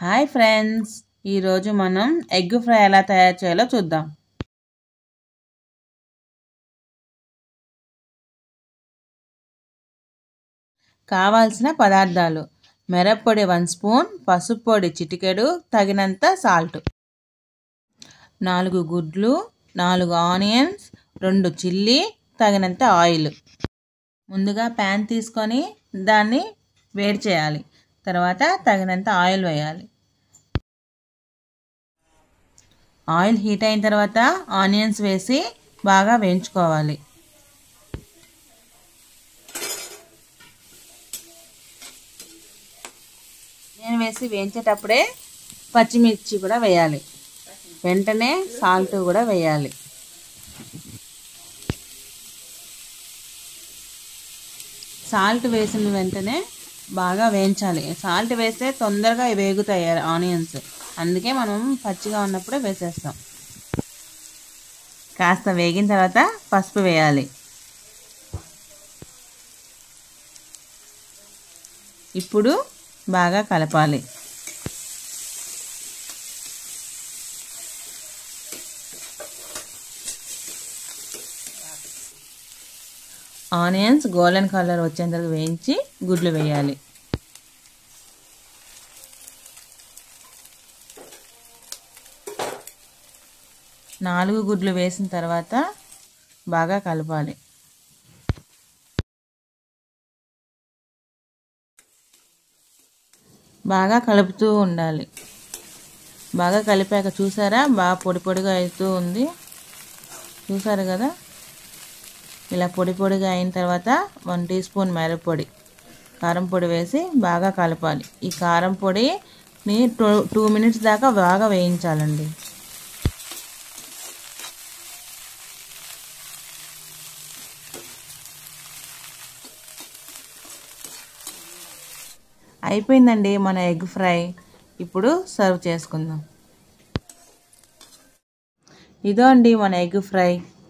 Hi friends, ఈరోజు మనం egg fry ఎలా తయారు చేయాలో చూద్దాం. కావాల్సిన పదార్థాలు: మిరప్పొడి 1 స్పూన్, పసుపు పొడి చిటికెడు, తగినంత సాల్ట్, 4 గుడ్లు, 4 ఆనియన్స్, 2 చిల్లీ, తగినంత ఆయిల్. ముందుగా ప్యాన్ తీసుకొని దాన్ని వేడి చేయాలి. తర్వాత తగినంత ఆయిల్ వేయాలి. ఆయిల్ హీట్ అయిన తర్వాత ఆనియన్స్ వేసి బాగా వేయించుకోవాలి. నేను వేసి వేయించేటప్పుడే పచ్చిమిర్చి కూడా వేయాలి. వెంటనే సాల్ట్ కూడా వేయాలి. సాల్ట్ వేసిన వెంటనే బాగా వేయించాలి. సాల్ట్ వేస్తే తొందరగా వేగుతాయి ఆనియన్స్, అందుకే మనం పచ్చిగా ఉన్నప్పుడే వేసేస్తాం. కాస్త వేగిన తర్వాత పసుపు వేయాలి. ఇప్పుడు బాగా కలపాలి. ఆనియన్స్ గోల్డెన్ కలర్ వచ్చేంత వరకు వేయించి గుడ్లు వేయాలి. నాలుగు గుడ్లు వేసిన తర్వాత బాగా కలపాలి. బాగా కలుపుతూ ఉండాలి. బాగా కలిపాక చూసారా, బాగా పొడి పొడిగా అవుతూ ఉంది. చూసారు కదా, ఇలా పొడి పొడిగా అయిన తర్వాత 1 టీ స్పూన్ మిరప్పొడి, కారం పొడి వేసి బాగా కలపాలి. ఈ కారం పొడిని 2 మినిట్స్ దాకా బాగా వేయించాలండి. అయిపోయిందండి మన ఎగ్ ఫ్రై. ఇప్పుడు సర్వ్ చేసుకుందాం. ఇదో అండి మన ఎగ్ ఫ్రై.